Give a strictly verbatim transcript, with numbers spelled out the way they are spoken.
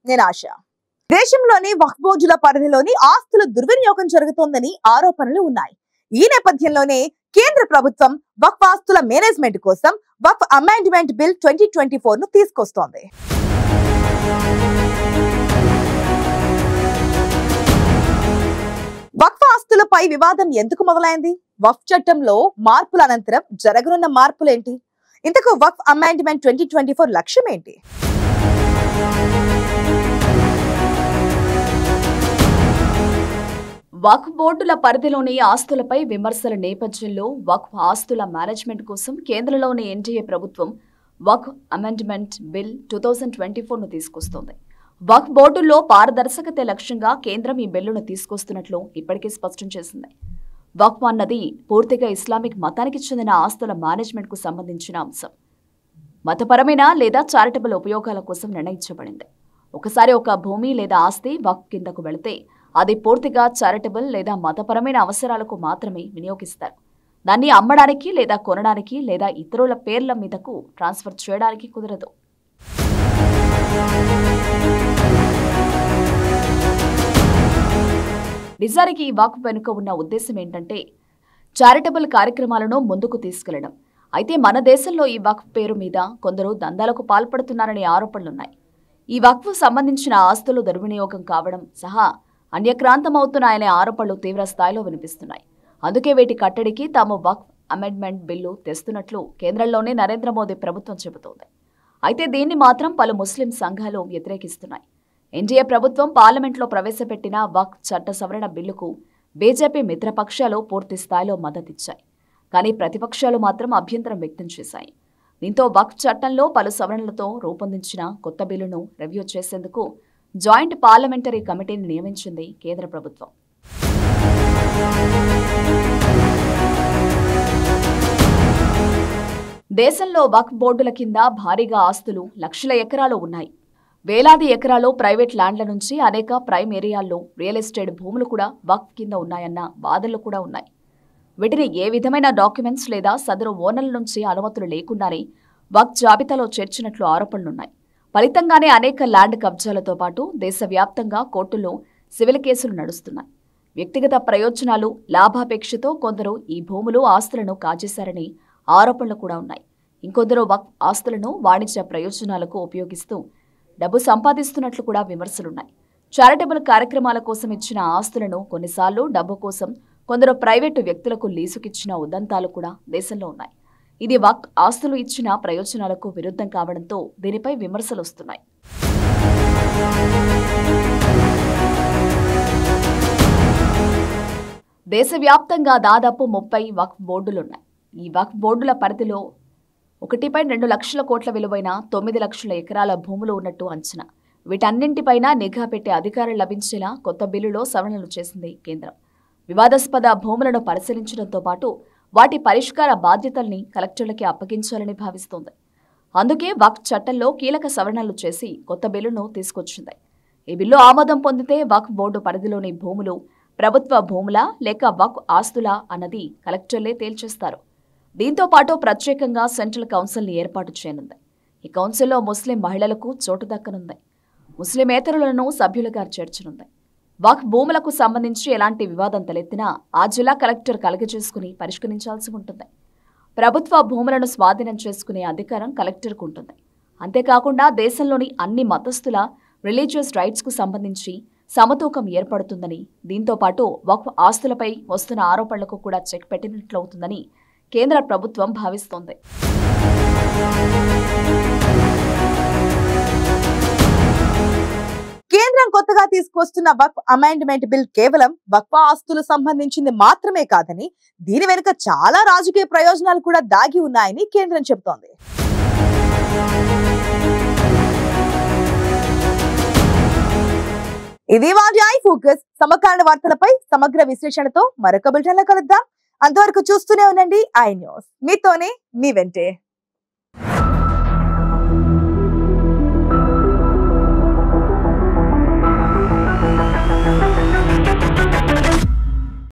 నేను ఆశ. దేశంలోని వక్ఫ్ బోర్డుల పరిధిలోని ఆస్తుల దుర్వినియోగం జరుగుతోందని ఆరోపణలు ఉన్నాయి. ఈ నేపథ్యంలోనే కేంద్ర ప్రభుత్వం వక్ఫ్ ఆస్తుల మేనేజ్మెంట్ కోసం వక్ఫ్ amendment bill twenty twenty four ను తీసుకొస్తోంది. వక్ఫ్ ఆస్తులపై వివాదం ఎందుకు మొదలైంది? వక్ఫ్ చట్టంలో మార్పుల అనంతరం జరగనున్న మార్పులేంటి? ఇంతకు వక్ఫ్ అమెండ్మెంట్ ట్వంటీ ట్వంటీ ఫోర్ లక్ష్యం ఏంటి? వక్ఫ్ బోర్డుల పరిధిలోని ఆస్తులపై విమర్శల నేపథ్యంలో వక్ఫ్ ఆస్తుల మేనేజ్మెంట్ కోసం కేంద్రంలోని ఎన్డీఏ ప్రభుత్వం వక్ఫ్ amendment bill two thousand twenty four ను తీసుకొస్తోంది. వక్ఫ్ బోర్డుల్లో పారదర్శకతే లక్ష్యంగా కేంద్రం ఈ బిల్లును తీసుకొస్తున్నట్లు ఇప్పటికే స్పష్టం చేసింది. వక్ఫ్ అన్నది పూర్తిగా ఇస్లామిక్ మతానికి చెందిన ఆస్తుల మేనేజ్మెంట్ కు సంబంధించిన అంశం. మతపరమైన లేదా చారిటబుల్ ఉపయోగాల కోసం నిర్ణయించబడింది. ఒకసారి ఒక భూమి లేదా ఆస్తి వక్ఫ్ కిందకు వెళితే అది పూర్తిగా చారిటబుల్ లేదా మతపరమైన అవసరాలకు మాత్రమే వినియోగిస్తారు. దాన్ని అమ్మడానికి లేదా కొనడానికి లేదా ఇతరుల పేర్ల మీదకు ట్రాన్స్ఫర్ చేయడానికి కుదరదు. నిజానికి ఈ వక్ఫ్ వెనుక ఉన్న ఉద్దేశం ఏంటంటే చారిటబుల్ కార్యక్రమాలను ముందుకు తీసుకెళ్లడం. అయితే మన దేశంలో ఈ వక్ఫ్ పేరు మీద కొందరు దందాలకు పాల్పడుతున్నారనే ఆరోపణలున్నాయి. ఈ వక్ఫ్ సంబంధించిన ఆస్తులు దుర్వినియోగం కావడం సహా అన్యక్రాంతమవుతున్నాయనే ఆరోపణలు తీవ్ర స్థాయిలో వినిపిస్తున్నాయి. అందుకే వీటి కట్టడికి తాము వక్ఫ్ అమెండ్మెంట్ బిల్లు తెస్తున్నట్లు కేంద్రంలోనే నరేంద్ర మోదీ ప్రభుత్వం చెబుతోంది. అయితే దీన్ని మాత్రం పలు ముస్లిం సంఘాలు వ్యతిరేకిస్తున్నాయి. ఎన్డీఏ ప్రభుత్వం పార్లమెంట్లో ప్రవేశపెట్టిన వక్ఫ్ చట్ట సవరణ బిల్లుకు బీజేపీ మిత్రపక్షాలు పూర్తి స్థాయిలో మద్దతిచ్చాయి. కానీ ప్రతిపక్షాలు మాత్రం అభ్యంతరం వ్యక్తం చేశాయి. దీంతో వక్ఫ్ చట్టంలో పలు సవరణలతో రూపొందించిన కొత్త బిల్లును రివ్యూ చేసేందుకు జాయింట్ పార్లమెంటరీ కమిటీని నియమించింది కేంద్ర ప్రభుత్వం. దేశంలో వక్ఫ్ బోర్డుల కింద భారీగా ఆస్తులు లక్షల ఎకరాలు ఉన్నాయి. వేలాది ఎకరాలు ప్రైవేట్ ల్యాండ్ల నుంచి అనేక ప్రైమ్ ఏరియాల్లో రియల్ ఎస్టేట్ భూములు కూడా వక్ఫ్ కింద ఉన్నాయన్న వాదనలు కూడా ఉన్నాయి. వీటిని ఏ విధమైన డాక్యుమెంట్స్ లేదా సదరు ఓనర్ల నుంచి అనుమతులు లేకుండానే వక్ఫ్ జాబితాలో చేర్చినట్లు ఆరోపణలున్నాయి. ఫలితంగానే అనేక ల్యాండ్ కబ్జాలతో పాటు దేశవ్యాప్తంగా కోర్టుల్లో సివిల్ కేసులు నడుస్తున్నాయి. వ్యక్తిగత ప్రయోజనాలు, లాభాపేక్షతో కొందరు ఈ భూములు ఆస్తులను కాజేశారని ఆరోపణలు కూడా ఉన్నాయి. ఇంకొందరు వక్ఫ్ ఆస్తులను వాణిజ్య ప్రయోజనాలకు ఉపయోగిస్తూ డబ్బు సంపాదిస్తున్నట్లు కూడా విమర్శలున్నాయి. చారిటబుల్ కార్యక్రమాల కోసం ఇచ్చిన ఆస్తులను కొన్నిసార్లు డబ్బు కోసం కొందరు ప్రైవేటు వ్యక్తులకు లీజుకిచ్చిన ఉదంతాలు కూడా దేశంలో ఉన్నాయి. ఇది వక్ఫ్ ఆస్తులు ఇచ్చిన ప్రయోజనాలకు విరుద్ధం కావడంతో దీనిపై విమర్శలు వస్తున్నాయి. దేశవ్యాప్తంగా దాదాపు ముప్పై వక్ఫ్ బోర్డులున్నాయి. ఈ వక్ఫ్ బోర్డుల పరిధిలో ఒకటి పాయింట్ రెండు లక్షల కోట్ల విలువైన తొమ్మిది లక్షల ఎకరాల భూములు ఉన్నట్టు అంచనా. వీటన్నింటిపైన నిఘా పెట్టే అధికారం లభించేలా కొత్త బిల్లులో సవరణలు చేసింది కేంద్రం. వివాదాస్పద భూములను పరిశీలించడంతో పాటు వాటి పరిష్కార బాధ్యతల్ని కలెక్టర్లకి అప్పగించాలని భావిస్తోంది. అందుకే వక్ఫ్ చట్టంలో కీలక సవరణలు చేసి కొత్త బిల్లును తీసుకొచ్చింది. ఈ బిల్లు ఆమోదం పొందితే వక్ఫ్ బోర్డు పరిధిలోని భూములు ప్రభుత్వ భూములా లేక వక్ఫ్ ఆస్తులా అన్నది కలెక్టర్లే తేల్చేస్తారు. దీంతో పాటు ప్రత్యేకంగా సెంట్రల్ కౌన్సిల్ని ఏర్పాటు చేయనుంది. ఈ కౌన్సిల్లో ముస్లిం మహిళలకు చోటు దక్కనుంది. ముస్లిమేతరులను సభ్యులుగా చేర్చనుంది. వక్ఫ్ భూములకు సంబంధించి ఎలాంటి వివాదం తలెత్తినా ఆ జిల్లా కలెక్టర్ కలగజేసుకుని పరిష్కరించాల్సి ఉంటుంది. ప్రభుత్వ భూములను స్వాధీనం చేసుకునే అధికారం కలెక్టర్కు ఉంటుంది. అంతేకాకుండా దేశంలోని అన్ని మతస్థుల రిలీజియస్ రైట్స్ కు సంబంధించి సమతూకం ఏర్పడుతుందని, దీంతో పాటు వక్ఫ్ ఆస్తులపై వస్తున్న ఆరోపణలకు కూడా చెక్ పెట్టినట్లవుతుందని కేంద్ర ప్రభుత్వం భావిస్తోంది. కేంద్రం కొత్తగా తీసుకొస్తున్న వక్ఫ్ అమెండ్మెంట్ బిల్ కేవలం వక్ఫ్ ఆస్తులకు సంబంధించింది మాత్రమే కాదని, దీని వెనుక చాలా రాజకీయ ప్రయోజనాలు కూడా దాగి ఉన్నాయని కేంద్రం చెబుతోంది. ఇది వాటి ఐ ఫోకస్. సమకాలీన వార్తలపై సమగ్ర విశ్లేషణతో మరొక బులెటిన్లో కలుద్దాం. అంతవరకు చూస్తూనే ఉండండి ఐ న్యూస్. మీతోనే మీ వెంటే.